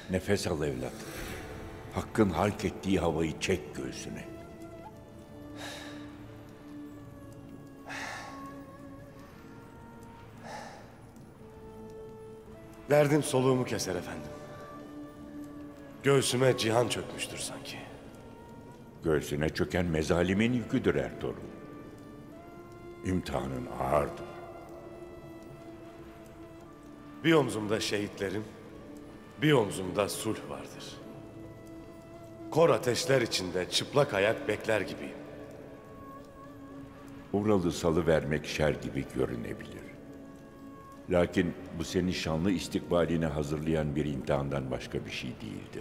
Nefes al evlat. Hakkın halk ettiği havayı çek göğsüne. Derdim soluğumu keser efendim. Göğsüme cihan çökmüştür sanki. Göğsüne çöken mezalimin yüküdür Ertuğrul. İmtihanın ağırdır. Bir omzumda şehitlerim, bir omzumda sulh vardır. Kor ateşler içinde çıplak ayak bekler gibiyim. Ural'ı salıvermek şer gibi görünebilir. Lakin bu seni şanlı istikbaline hazırlayan bir imtihandan başka bir şey değildir.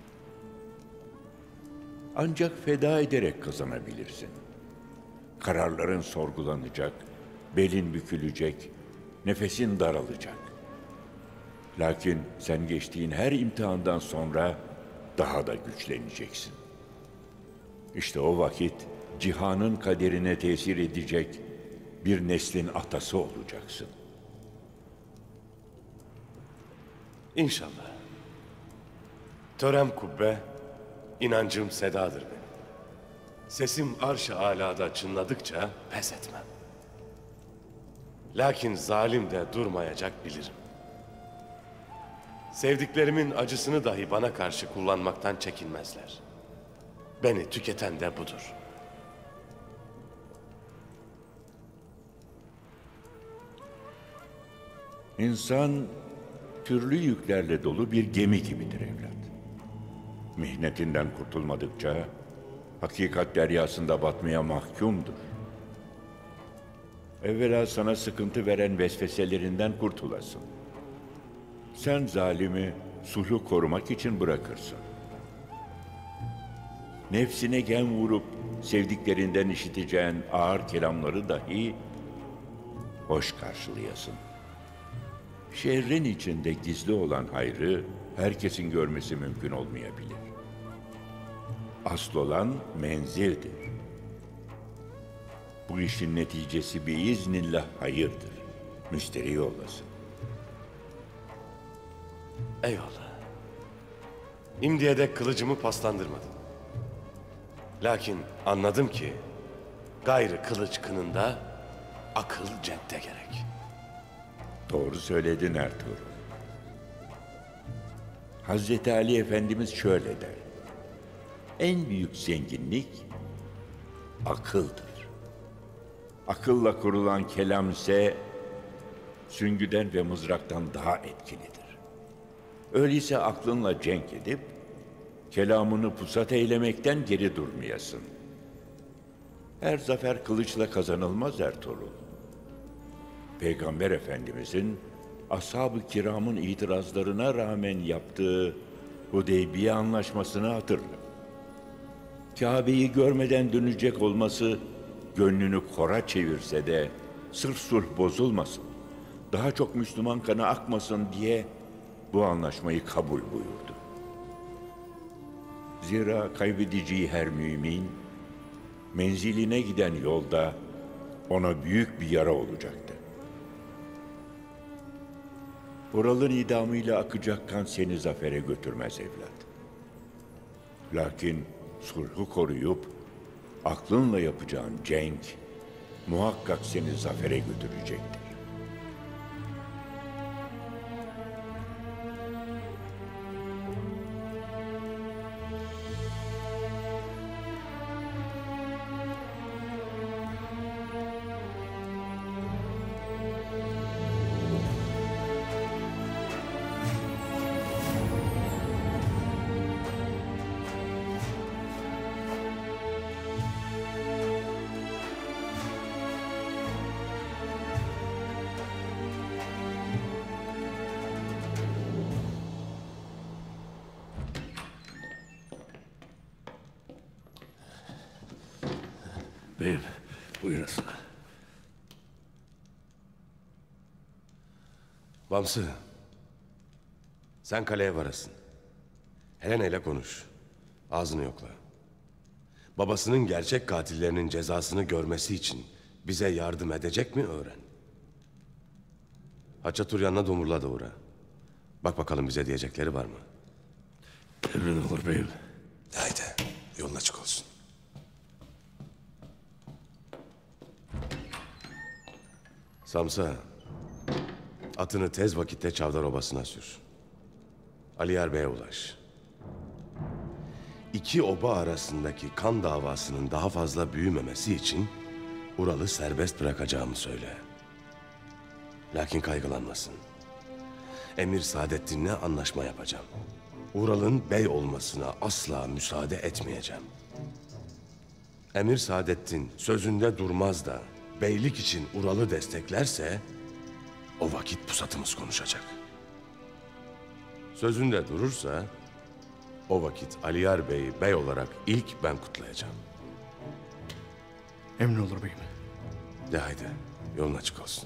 Ancak feda ederek kazanabilirsin. Kararların sorgulanacak, belin bükülecek, nefesin daralacak. Lakin sen geçtiğin her imtihandan sonra daha da güçleneceksin. İşte o vakit cihanın kaderine tesir edecek bir neslin atası olacaksın. İnşallah. Törem kubbe, inancım sedadır benim. Sesim arş-ı alada çınladıkça pes etmem. Lakin zalim de durmayacak bilirim. Sevdiklerimin acısını dahi bana karşı kullanmaktan çekinmezler. Beni tüketen de budur. İnsan türlü yüklerle dolu bir gemi gibidir evlat. Mihnetinden kurtulmadıkça hakikat deryasında batmaya mahkumdur. Evvela sana sıkıntı veren vesveselerinden kurtulasın. Sen zalimi sulhu korumak için bırakırsın. Nefsine gem vurup sevdiklerinden işiteceğin ağır kelamları dahi hoş karşılayasın. Şerrin içinde gizli olan hayrı herkesin görmesi mümkün olmayabilir. Asıl olan menzildir. Bu işin neticesi biiznillah hayırdır. Müşteri olasın. Eyvallah. İmdiye dek kılıcımı paslandırmadım. Lakin anladım ki gayrı kılıç kınında akıl cepte gerek. Doğru söyledin Ertuğrul. Hazreti Ali Efendimiz şöyle der. En büyük zenginlik akıldır. Akılla kurulan kelam ise süngüden ve mızraktan daha etkilidir. Öyleyse aklınla cenk edip kelamını pusat eylemekten geri durmayasın. Her zafer kılıçla kazanılmaz Ertuğrul. Peygamber Efendimizin ashab-ı kiramın itirazlarına rağmen yaptığı Hudeybiye anlaşmasını hatırla. Kabe'yi görmeden dönecek olması gönlünü kora çevirse de sırf sulh bozulmasın, daha çok Müslüman kanı akmasın diye bu anlaşmayı kabul buyurdu. Zira kaybedeceği her mümin menziline giden yolda ona büyük bir yara olacaktı. Ural'ın idamıyla akacak kan seni zafere götürmez evlat. Lakin sulhu koruyup aklınla yapacağın cenk muhakkak seni zafere götürecektir. Beyim, buyurasın. Bamsı, sen kaleye varasın. Helena ile konuş. Ağzını yokla. Babasının gerçek katillerinin cezasını görmesi için bize yardım edecek mi öğren. Haçatur yanına Domurla da uğra. Bak bakalım bize diyecekleri var mı? Emrin olur beyim. Haydi, yolun açık olsun. Samsa, atını tez vakitte Çavdar Obası'na sür. Aliyar Bey'e ulaş. İki oba arasındaki kan davasının daha fazla büyümemesi için Ural'ı serbest bırakacağımı söyle. Lakin kaygılanmasın. Emir Saadettin'le anlaşma yapacağım. Ural'ın bey olmasına asla müsaade etmeyeceğim. Emir Saadettin sözünde durmaz da beylik için Ural'ı desteklerse o vakit pusatımız konuşacak. Sözünde durursa o vakit Aliyar Bey'i bey olarak ilk ben kutlayacağım. Emrin olur beyim. De haydi, yolun açık olsun.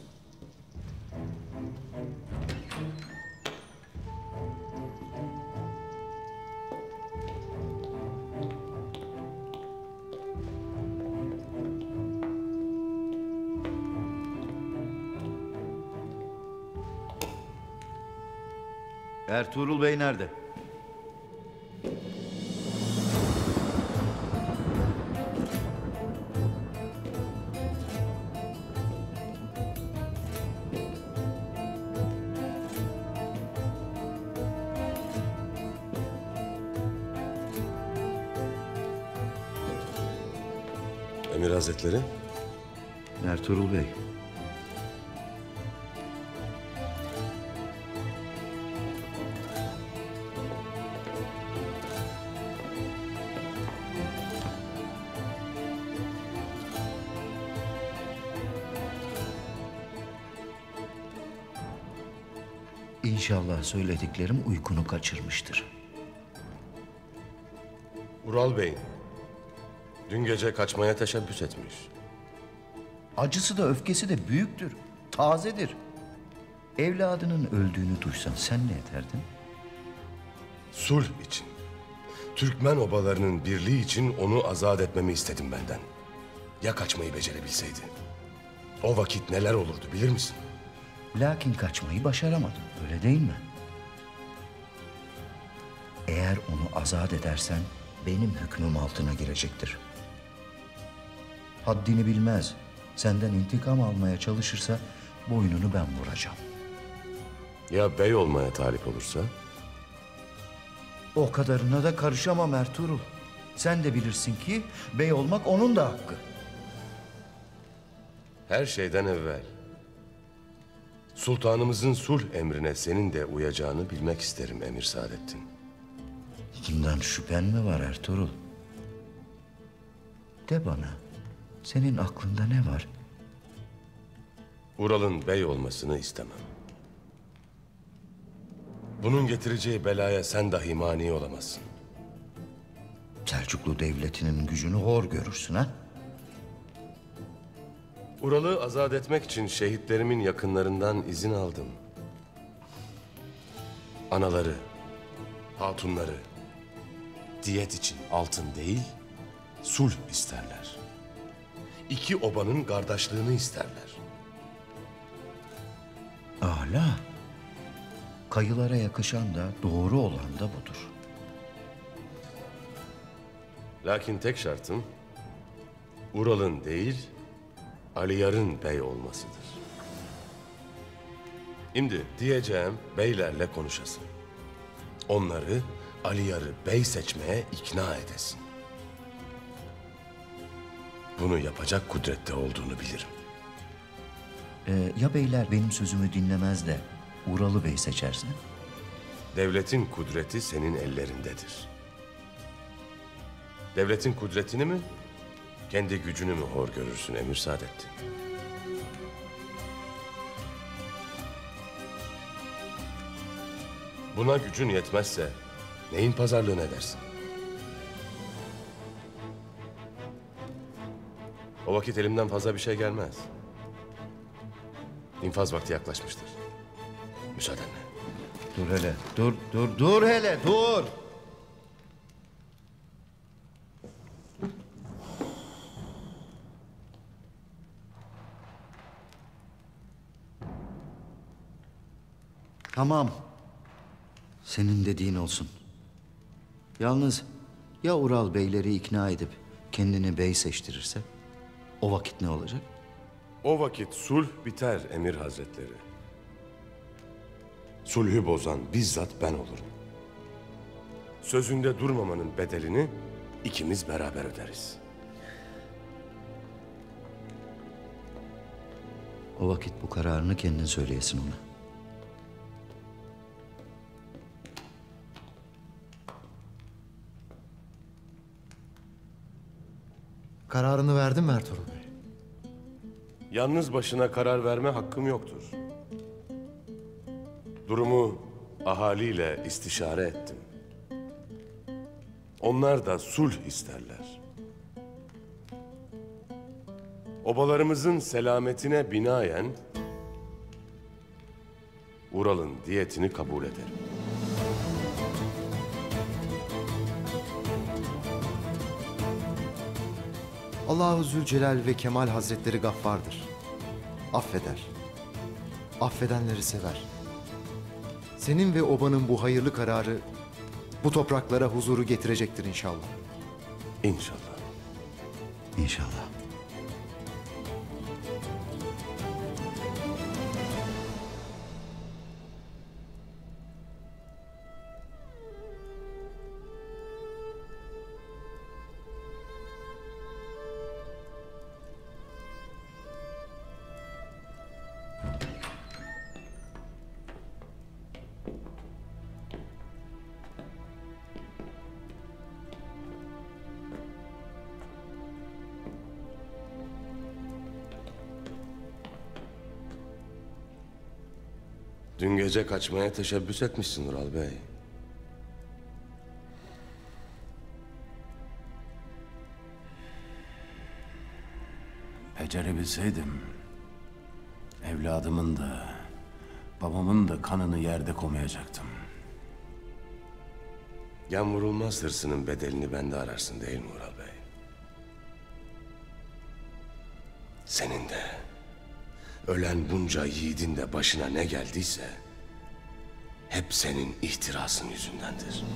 Ertuğrul Bey nerede? Emir Hazretleri, Ertuğrul Bey. İnşallah söylediklerim uykunu kaçırmıştır. Ural Bey dün gece kaçmaya teşebbüs etmiş. Acısı da öfkesi de büyüktür, tazedir. Evladının öldüğünü duysan sen ne ederdin? Sulh için, Türkmen obalarının birliği için onu azat etmemi istedim benden. Ya kaçmayı becerebilseydi? O vakit neler olurdu bilir misin? Lakin kaçmayı başaramadın, öyle değil mi? Eğer onu azat edersen benim hükmüm altına girecektir. Haddini bilmez, senden intikam almaya çalışırsa boynunu ben vuracağım. Ya bey olmaya talip olursa? O kadarına da karışamam Ertuğrul. Sen de bilirsin ki bey olmak onun da hakkı. Her şeyden evvel sultanımızın sulh emrine senin de uyacağını bilmek isterim Emir Saadettin. Bundan şüphen mi var Ertuğrul? De bana, senin aklında ne var? Ural'ın bey olmasını istemem. Bunun getireceği belaya sen dahi mani olamazsın. Selçuklu devletinin gücünü hor görürsün ha? Ural'ı azat etmek için şehitlerimin yakınlarından izin aldım. Anaları, hatunları, diyet için altın değil, sulh isterler. İki obanın kardeşliğini isterler. Âlâ. Kayılara yakışan da doğru olan da budur. Lakin tek şartım Ural'ın değil, Aliyar'ın bey olmasıdır. Şimdi diyeceğim beylerle konuşasın. Onları Aliyar'ı bey seçmeye ikna edesin. Bunu yapacak kudrette olduğunu bilirim. Ya beyler benim sözümü dinlemez de Ural'ı bey seçerse? Devletin kudreti senin ellerindedir. Devletin kudretini mi, kendi gücünü mü hor görürsün Emir Saadettin? Buna gücün yetmezse neyin pazarlığını edersin? O vakit elimden fazla bir şey gelmez. İnfaz vakti yaklaşmıştır. Müsaadenle. Dur hele, dur hele, dur! Tamam. Senin dediğin olsun. Yalnız ya Ural beyleri ikna edip kendini bey seçtirirse? O vakit ne olacak? O vakit sulh biter Emir Hazretleri. Sulhü bozan bizzat ben olurum. Sözünde durmamanın bedelini ikimiz beraber öderiz. O vakit bu kararını kendin söyleyesin ona. Kararını verdin mi Ertuğrul Bey? Yalnız başına karar verme hakkım yoktur. Durumu ahaliyle istişare ettim. Onlar da sulh isterler. Obalarımızın selametine binaen Ural'ın diyetini kabul ederim. Allahu Zülcelal ve Kemal Hazretleri gaffardır. Affeder. Affedenleri sever. Senin ve obanın bu hayırlı kararı bu topraklara huzuru getirecektir inşallah. İnşallah. İnşallah. Dün gece kaçmaya teşebbüs etmişsin Ural Bey. Becerebilseydim, evladımın da, babamın da kanını yerde komayacaktım. Yan vurulmaz hırsının bedelini bende ararsın değil mi Ural Bey? Senin de, ölen bunca yiğidin de başına ne geldiyse, hep senin ihtirasın yüzündendir.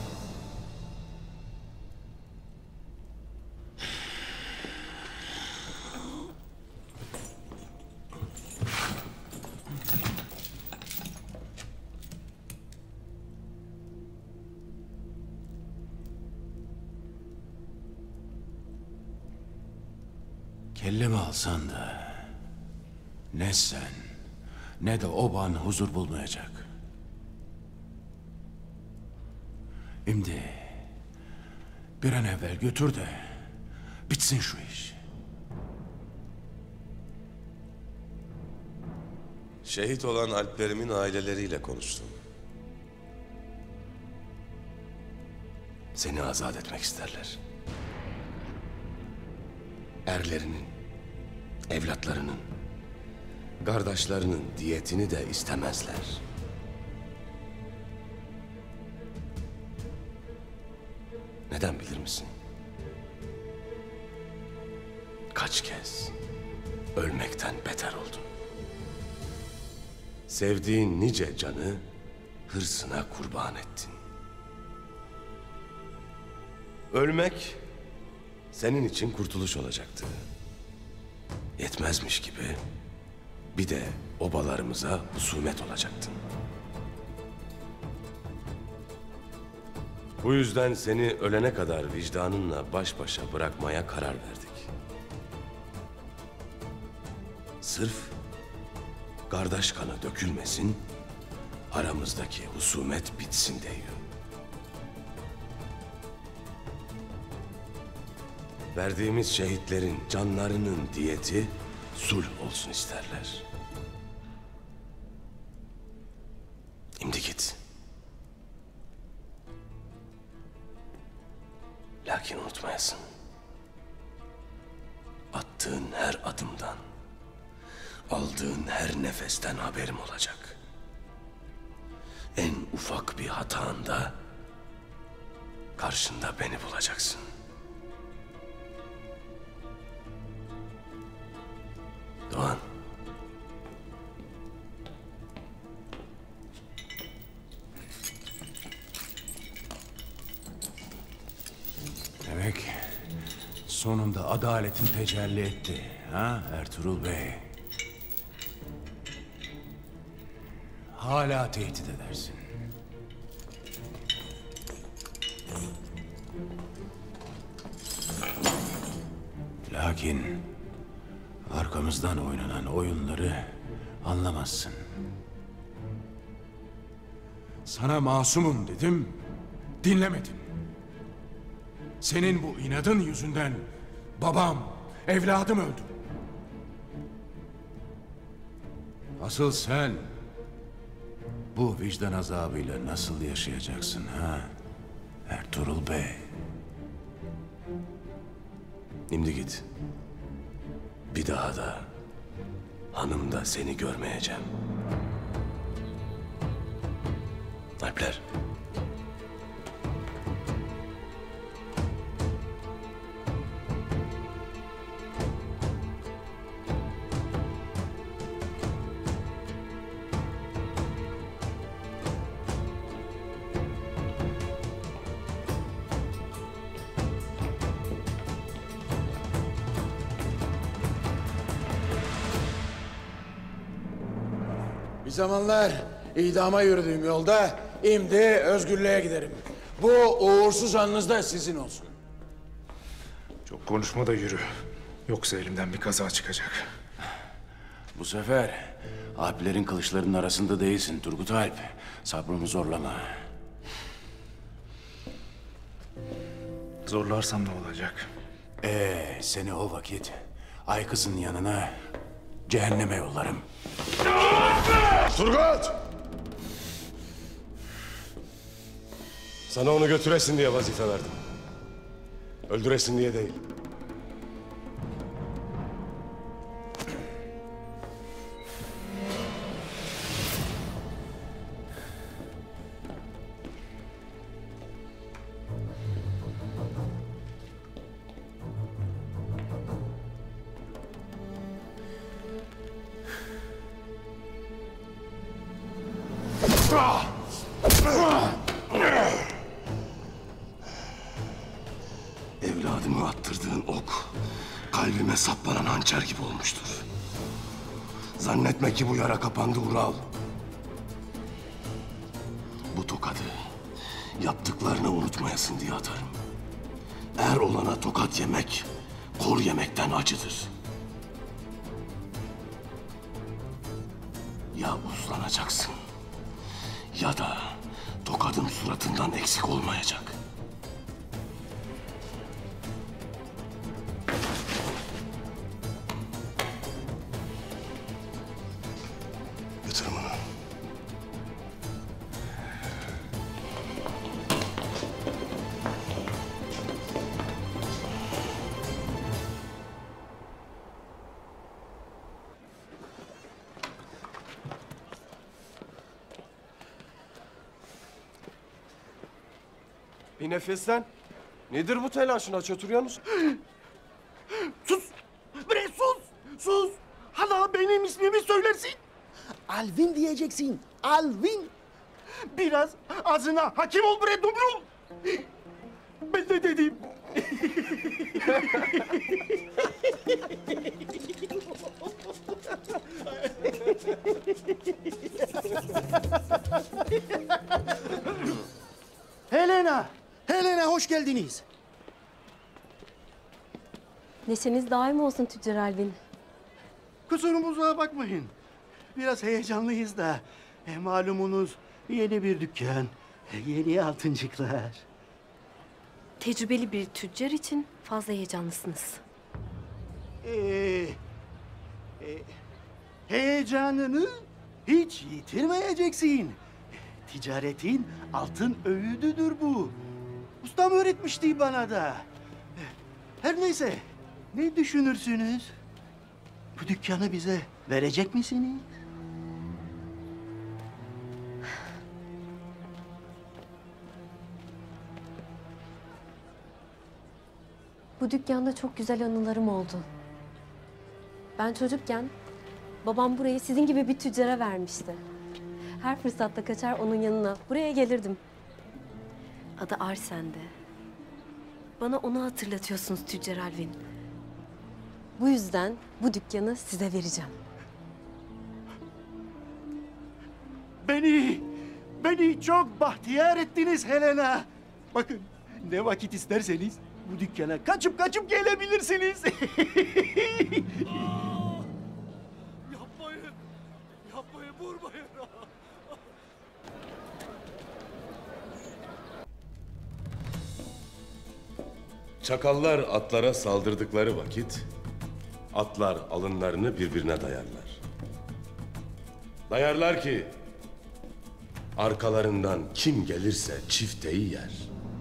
Kellemi alsan da ne sen ne de oban huzur bulmayacak. Şimdi bir an evvel götür de bitsin şu iş. Şehit olan alplerimin aileleriyle konuştum. Seni azat etmek isterler. Erlerinin, evlatlarının, kardeşlerinin diyetini de istemezler. Neden bilir misin? Kaç kez ölmekten beter oldun. Sevdiğin nice canı hırsına kurban ettin. Ölmek senin için kurtuluş olacaktı. Yetmezmiş gibi bir de obalarımıza husumet olacaktın. Bu yüzden seni ölene kadar vicdanınla baş başa bırakmaya karar verdik. Sırf kardeş kanı dökülmesin, aramızdaki husumet bitsin diyor. Verdiğimiz şehitlerin canlarının diyeti sulh olsun isterler. Şimdi git. Lakin unutmayasın. Attığın her adımdan, aldığın her nefesten haberim olacak. En ufak bir hatanda karşında beni bulacaksın. Doğan. Sonunda adaletin tecelli etti. Ha Ertuğrul Bey? Hala tehdit edersin. Lakin arkamızdan oynanan oyunları anlamazsın. Sana masumum dedim, dinlemedin. Senin bu inadın yüzünden babam, evladım öldü. Asıl sen bu vicdan azabıyla nasıl yaşayacaksın ha Ertuğrul Bey? Şimdi git. Bir daha da hanım da seni görmeyeceğim. Alpler. Bir zamanlar idama yürüdüğüm yolda şimdi özgürlüğe giderim. Bu uğursuz anınız da sizin olsun. Çok konuşma da yürü. Yoksa elimden bir kaza çıkacak. Bu sefer Alplerin kılıçlarının arasında değilsin Turgut Alp. Sabrımı zorlama. Zorlarsam ne olacak? Seni o vakit Aykız'ın yanına cehenneme yollarım. Turgut! Sana onu götüresin diye vazife verdim. Öldüresin diye değil. Evladımı attırdığın ok, kalbime saplanan hançer gibi olmuştur. Zannetme ki bu yara kapandı Ural. Bu tokadı yaptıklarını unutmayasın diye atarım. Er olana tokat yemek, kor yemekten acıdır. Ya uslanacaksın ya da tokadım suratından eksik olmayacak. Götür bunu. Bir nefeslen. Nedir bu telaşın? Aç oturuyorsunuz. Sus! Bre sus! Sus! Hala benim ismimi söylersin. Alvin diyeceksin. Alvin. Biraz ağzına hakim ol bre dumrul. Ben de dedim. Helena! Helena hoş geldiniz. Neşeniz daim olsun Tüccar Alvin. Kusurumuza bakmayın. Biraz heyecanlıyız da. Malumunuz yeni bir dükkan, yeni altıncıklar. Tecrübeli bir tüccar için fazla heyecanlısınız. Heyecanını hiç yitirmeyeceksin. Ticaretin altın öğüdüdür bu. Ustam öğretmişti bana da. Her neyse, ne düşünürsünüz? Bu dükkanı bize verecek misiniz? Bu dükkanda çok güzel anılarım oldu. Ben çocukken babam burayı sizin gibi bir tüccara vermişti. Her fırsatta kaçar onun yanına. Buraya gelirdim. Adı Arsen'di. bana onu hatırlatıyorsunuz Tüccar Alvin. Bu yüzden bu dükkanı size vereceğim. Beni çok bahtiyar ettiniz Helena. Bakın, ne vakit isterseniz bu dükkana kaçıp gelebilirsiniz. Yapmayın, vurmayın. Çakallar atlara saldırdıkları vakit atlar alınlarını birbirine dayarlar. Dayarlar ki arkalarından kim gelirse çifteyi yer.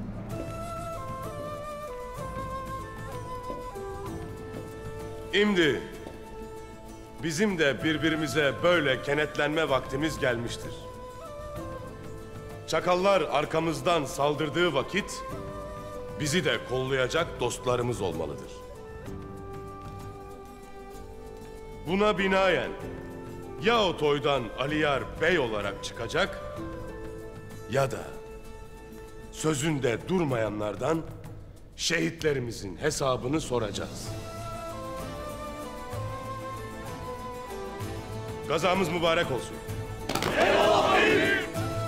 Şimdi bizim de birbirimize böyle kenetlenme vaktimiz gelmiştir. Çakallar arkamızdan saldırdığı vakit bizi de kollayacak dostlarımız olmalıdır. Buna binaen ya o toydan Aliyar Bey olarak çıkacak ya da sözünde durmayanlardan şehitlerimizin hesabını soracağız. Gazamız mübarek olsun. Eyvallah beyim!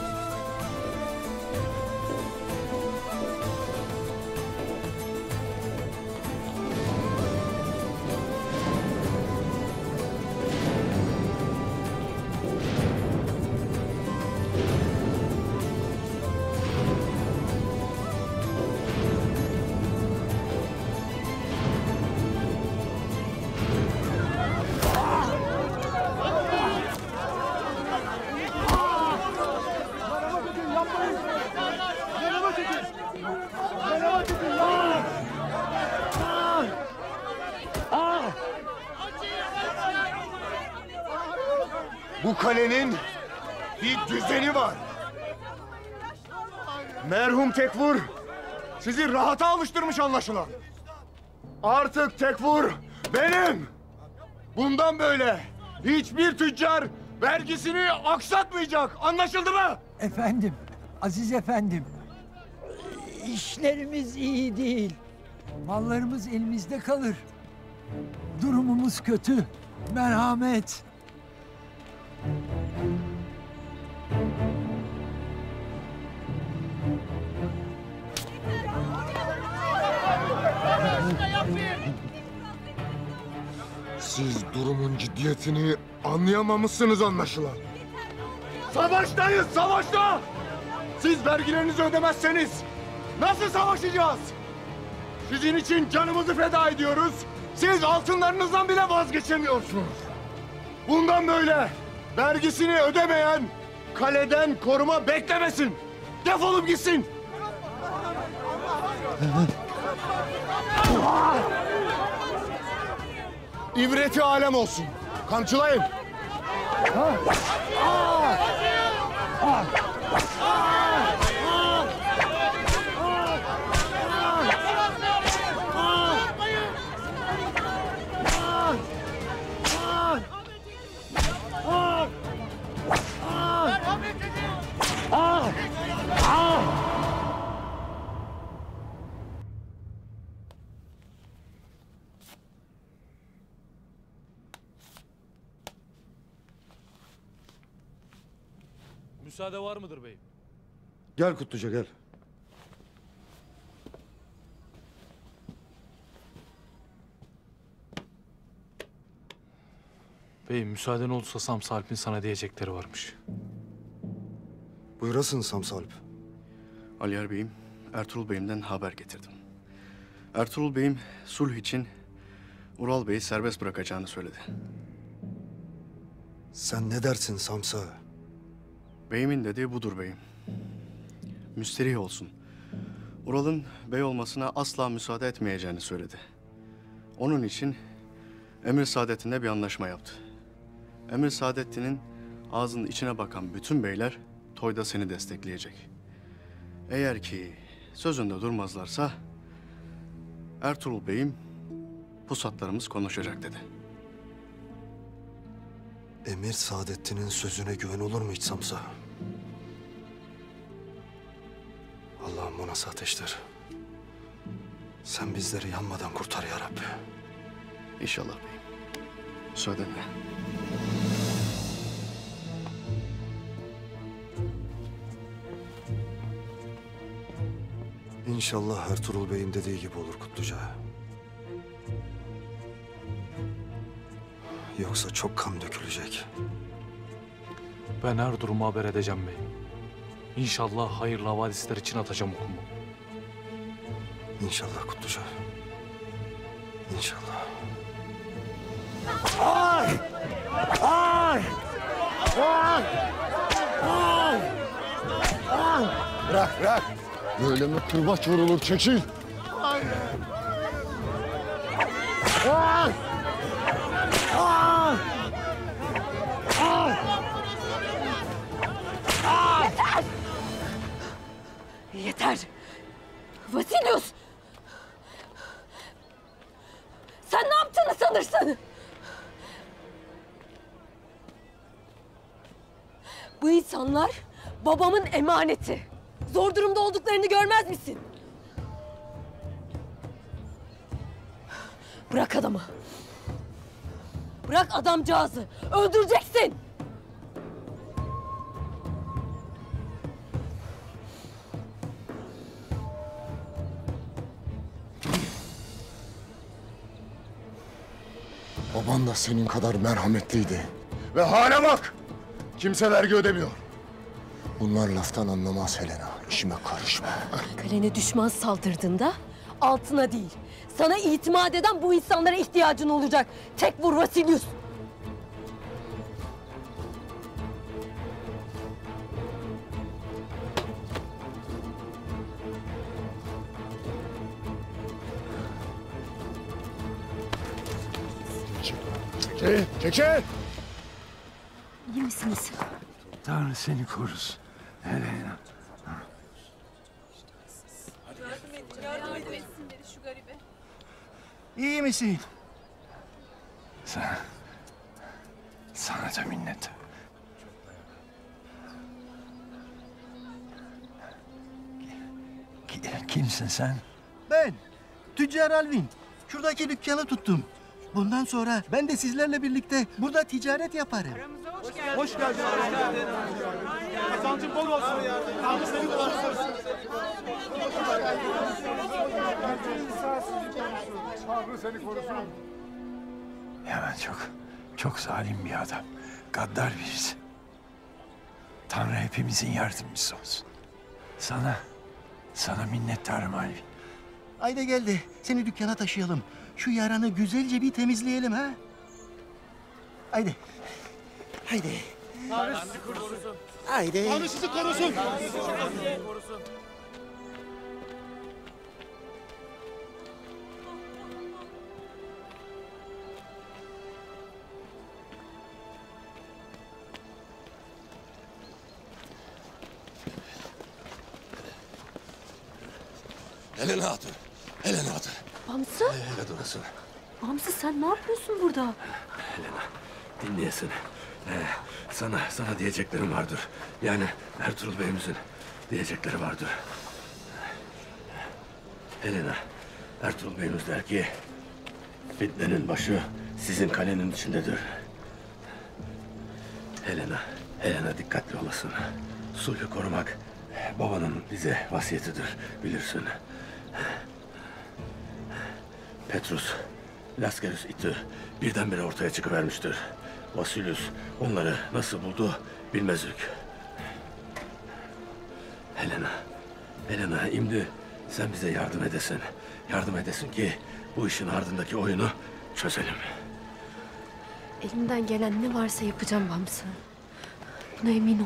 Bu kalenin bir düzeni var. Merhum Tekfur sizi rahata alıştırmış anlaşılan. Artık Tekfur benim. Bundan böyle hiçbir tüccar vergisini aksatmayacak. Anlaşıldı mı? Efendim, Aziz efendim. İşlerimiz iyi değil. Mallarımız elimizde kalır. Durumumuz kötü. Merhamet. Siz durumun ciddiyetini anlayamamışsınız anlaşılan. Savaştayız, savaşta! Siz vergilerinizi ödemezseniz nasıl savaşacağız? Sizin için canımızı feda ediyoruz. Siz altınlarınızdan bile vazgeçemiyorsunuz. Bundan böyle vergisini ödemeyen kaleden koruma beklemesin. Defolup gitsin. İbreti alem olsun. Kamçılayın. Müsaade var mıdır beyim? Gel Kutluca gel. Beyim müsaaden olursa Samsa Alp'in sana diyecekleri varmış. Buyurasın Samsalp. Aliyar Bey'im, Ertuğrul Bey'imden haber getirdim. Ertuğrul Bey'im sulh için Ural Bey'i serbest bırakacağını söyledi. Sen ne dersin Samsa? Beyimin dediği budur beyim. Müsterih olsun. Ural'ın bey olmasına asla müsaade etmeyeceğini söyledi. Onun için Emir Saadettin'le bir anlaşma yaptı. Emir Saadettin'in ağzının içine bakan bütün beyler toyda seni destekleyecek. Eğer ki sözünde durmazlarsa Ertuğrul Bey'im pusatlarımız konuşacak dedi. Emir Saadettin'in sözüne güven olur mu hiç Samsa? Allah'ım bu nasıl ateştir? Sen bizleri yanmadan kurtar ya Rabbi. İnşallah beyim. Müsaadenle. İnşallah Ertuğrul Bey'in dediği gibi olur Kutluca. Yoksa çok kan dökülecek. Ben her durumu haber edeceğim bey. İnşallah hayırlı havadisler için atacağım okumu. İnşallah Kutluca. İnşallah. Ay! Ay! Ay! Ay! Ay! Bırak bırak. Böyle mi kırbaç vurulur? Çekil. Ay! Ay! Ay! Ay! Ay! Yeter! Vasilius! Sen ne yaptığını sanırsın? Bu insanlar babamın emaneti. Zor durumda olduklarını görmez misin? Bırak adamı. Bırak adamcağızı. Öldüreceksin. Baban da senin kadar merhametliydi. Ve hala bak! Kimse vergi ödemiyor. Bunlar laftan anlamaz Helena. İşime karışma. Kalene düşman saldırdığında altına değil, sana itimat eden bu insanlara ihtiyacın olacak. Tek vur Vasilius. Çekil, çekil! İyi misiniz? Tanrı seni korusun. Helena. Yardım etsinler şu garibe. İyi misin? Sana da minnet. Kimsin sen? Ben, Tüccar Alvin. Şuradaki dükkanı tuttum. Bundan sonra ben de sizlerle birlikte burada ticaret yaparım. Hoş geldin. Kazancın bol olsun. Tanrı seni korusun. Tanrı seni korusun. Ya ben çok zalim bir adam. Gaddar birisi. Tanrı hepimizin yardımcısı olsun. Sana minnettarım Alvin. Haydi gel de seni dükkana taşıyalım. Şu yaranı güzelce bir temizleyelim ha. Haydi. Haydi. Tanrı sizi korusun. Haydi. Tanrı sizi korusun. Helena Hatun. Helena Hatun. Bamsı? Evet orası. Bamsı sen ne yapıyorsun burada? Helena dinleyesin. Sana diyeceklerim vardır. Yani Ertuğrul Bey'imizin diyecekleri vardır. Helena, Ertuğrul Bey'imiz der ki fitnenin başı sizin kalenin içindedir. Helena dikkatli olasın. Sulhü korumak babanın bize vasiyetidir bilirsin. Petrus, Laskerus iti birdenbire ortaya çıkıvermiştir. Vasilius onları nasıl buldu bilmezdik. Helena, şimdi sen bize yardım edesin. Yardım edesin ki bu işin ardındaki oyunu çözelim. Elimden gelen ne varsa yapacağım Bamsı. Buna emin ol.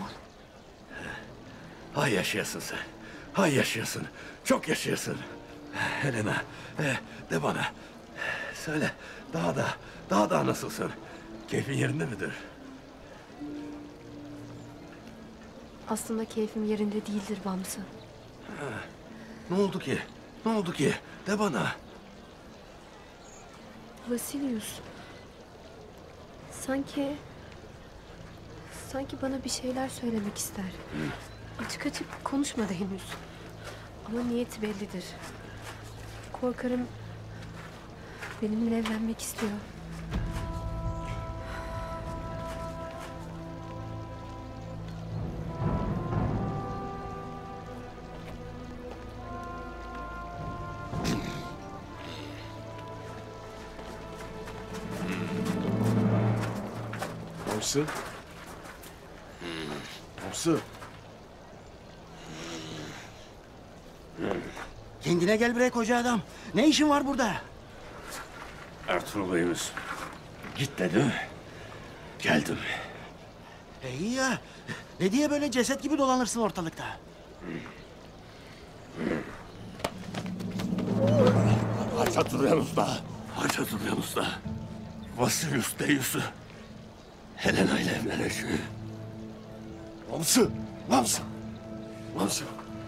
Hay yaşayasın sen. Hay yaşayasın. Çok yaşayasın. Helena, de bana. Söyle, daha da nasılsın? Keyfin yerinde midir? Aslında keyfim yerinde değildir Bamsı. Ne oldu ki? Ne oldu ki? De bana. Vasilius. Sanki bana bir şeyler söylemek ister. Açık açık konuşmadı henüz. Ama niyeti bellidir. korkarım benimle evlenmek istiyor. Hamsı. Hamsı. Kendine gel bre koca adam. Ne işin var burada? Ertuğrul Bey'imiz git dedi. Geldim. İyi ya. Ne diye böyle ceset gibi dolanırsın ortalıkta? Haça duruyan usta. Haça duruyan usta. Vasilius Deus'u Helena ile evleneceğim. Hamsı. Hamsı. Nasıl?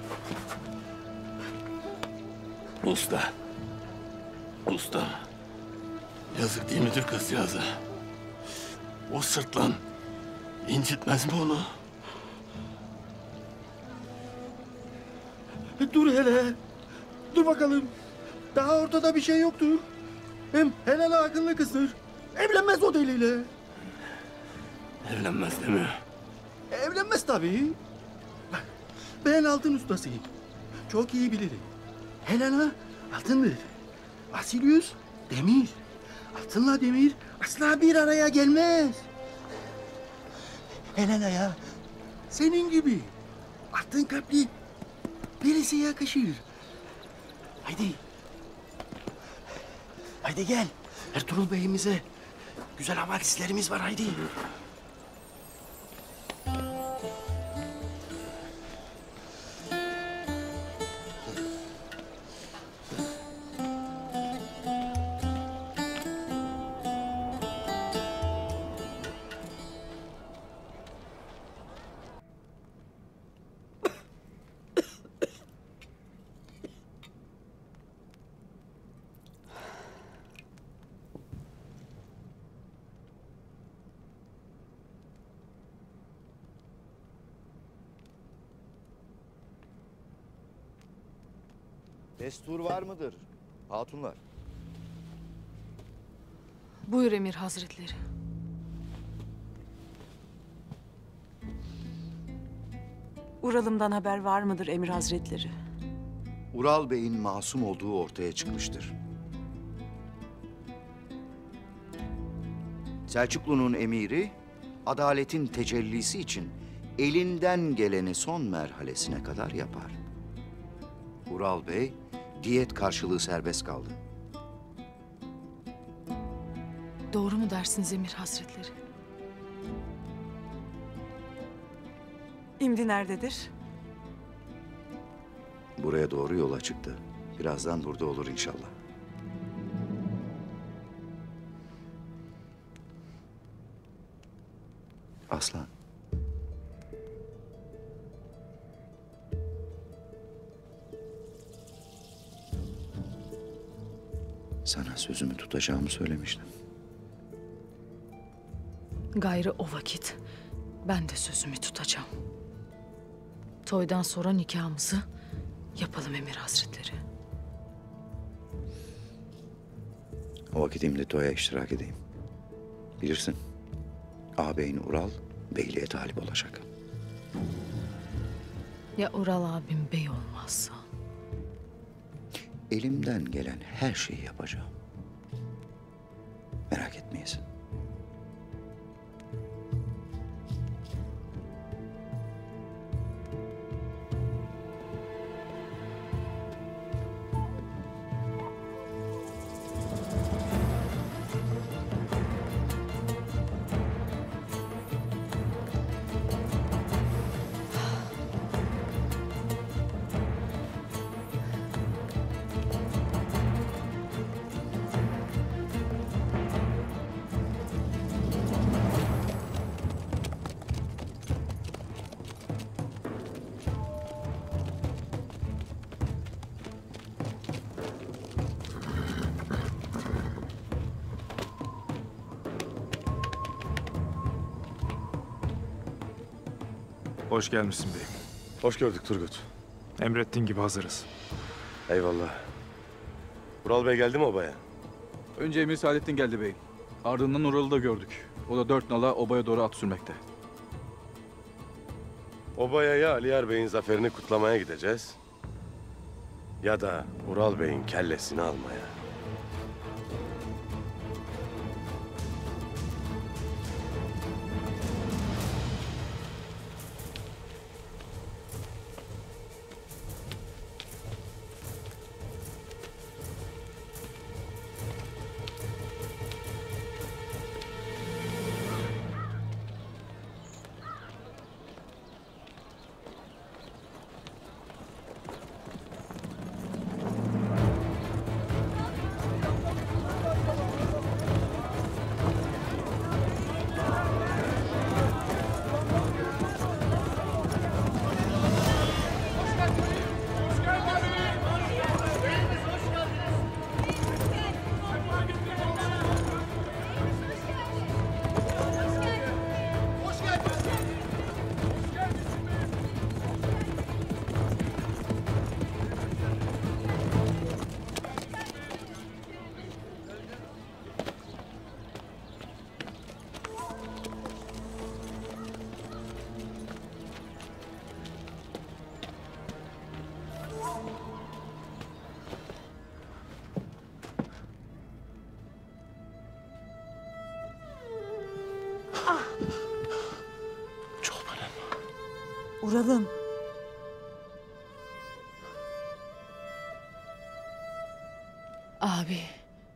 Usta. Usta. Yazık değil midir kızcağıza? O sırtlan incitmez mi onu? Dur hele. Dur bakalım. Daha ortada bir şey yoktur. Hem Helena akıllı kızdır. Evlenmez o deliyle. Evlenmez değil mi? Evlenmez tabii. Bak, ben altın ustasıyım. Çok iyi bilirim. Helena altındır. Vasilius demir. Altınla demir asla bir araya gelmez. Helena ya, senin gibi altın kalpli birisi yakışır. Haydi. Haydi gel. Ertuğrul Bey'imize güzel havadislerimiz var, haydi. Destur var mıdır hatunlar? Buyur Emir Hazretleri. Ural'ımdan haber var mıdır Emir Hazretleri? Ural Bey'in masum olduğu ortaya çıkmıştır. Selçuklu'nun emiri, adaletin tecellisi için elinden geleni son merhalesine kadar yapar. Ural Bey, diyet karşılığı serbest kaldı. Doğru mu dersiniz Emir Hazretleri? İmdi nerededir? Buraya doğru yola çıktı. Birazdan burada olur inşallah. Aslan. Sana sözümü tutacağımı söylemiştim. Gayrı o vakit ben de sözümü tutacağım. Toydan sonra nikahımızı yapalım Emir Hazretleri. O vakit imli toya iştirak edeyim. Bilirsin, ağabeyin Ural beyliğe talip olacak. Ya Ural abim bey olmazsa? Elimden gelen her şeyi yapacağım. Merak etmeyesin. Hoş gelmişsin beyim. Hoş gördük Turgut. Emrettiğin gibi hazırız. Eyvallah. Ural Bey geldi mi obaya? Önce Emir Saadettin geldi beyim. Ardından Ural'ı da gördük. O da 4 nala obaya doğru at sürmekte. Obaya ya Aliyar Bey'in zaferini kutlamaya gideceğiz ya da Ural Bey'in kellesini almaya. Ural'ım. Abi.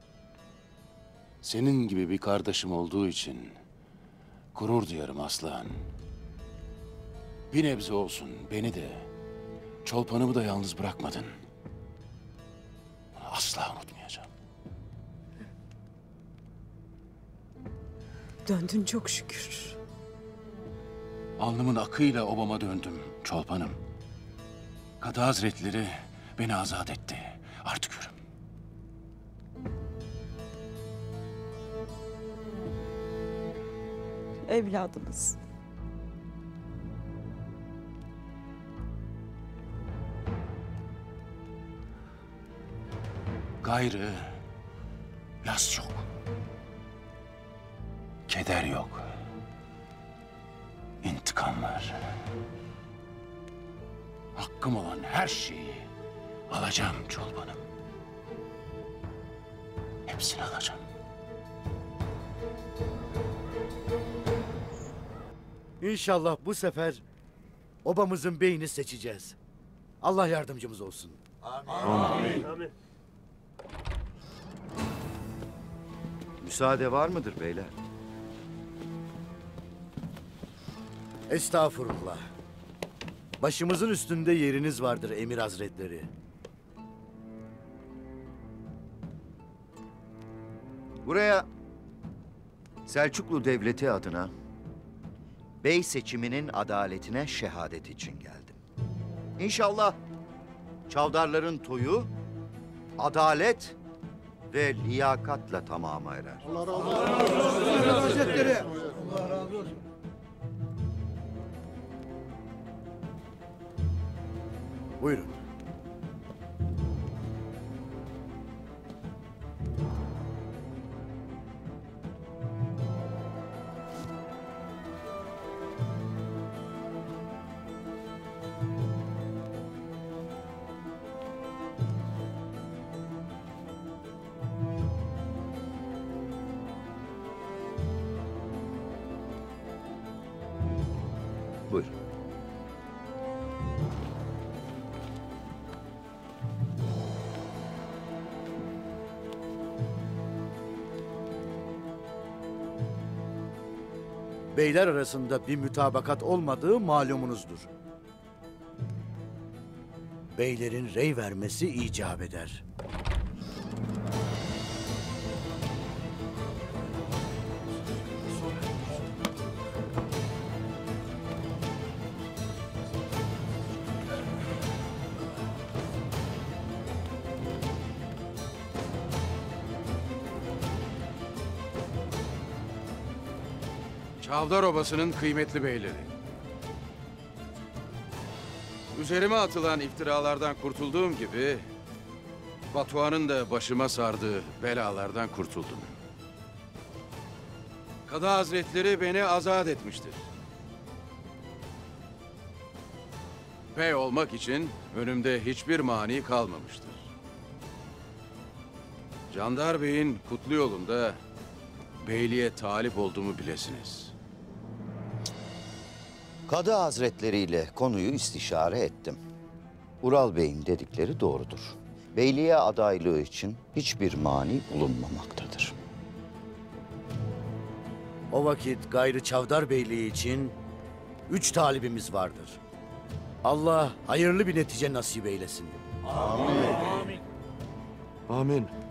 Senin gibi bir kardeşim olduğu için gurur duyarım Aslan. Bir nebze olsun beni de, Çolpan'ımı da yalnız bırakmadın. Bunu asla unutmayacağım. Döndün çok şükür. Alnımın akıyla obama döndüm Çolpan'ım. Kadı Hazretleri beni azat etti. Artık yürüm. Evladımız. Gayrı yas yok. Keder yok. İntikam var. Hakkım olan her şeyi alacağım Çolpan'ım. Hepsini alacağım. İnşallah bu sefer obamızın beyini seçeceğiz. Allah yardımcımız olsun. Amin. Müsaade var mıdır beyler? Estağfurullah. Başımızın üstünde yeriniz vardır Emir Hazretleri. Buraya Selçuklu Devleti adına bey seçiminin adaletine şehadet için geldim. İnşallah çavdarların toyu adalet ve liyakatla tamama erer. Allah razı olsun. Hazretleri. Allah razı olsun. Buyurun. Buyurun. Beyler arasında bir mütabakat olmadığı malumunuzdur. Beylerin rey vermesi icap eder. Çavdar Obası'nın kıymetli beyleri. Üzerime atılan iftiralardan kurtulduğum gibi Batuhan'ın da başıma sardığı belalardan kurtuldum. Kadı Hazretleri beni azat etmiştir. Bey olmak için önümde hiçbir mani kalmamıştır. Candar Bey'in kutlu yolunda beyliğe talip olduğumu bilesiniz. Kadı Hazretleri ile konuyu istişare ettim. Ural Bey'in dedikleri doğrudur. Beyliğe adaylığı için hiçbir mani bulunmamaktadır. O vakit gayrı Çavdar Beyliği için 3 talibimiz vardır. Allah hayırlı bir netice nasip eylesin. Amin.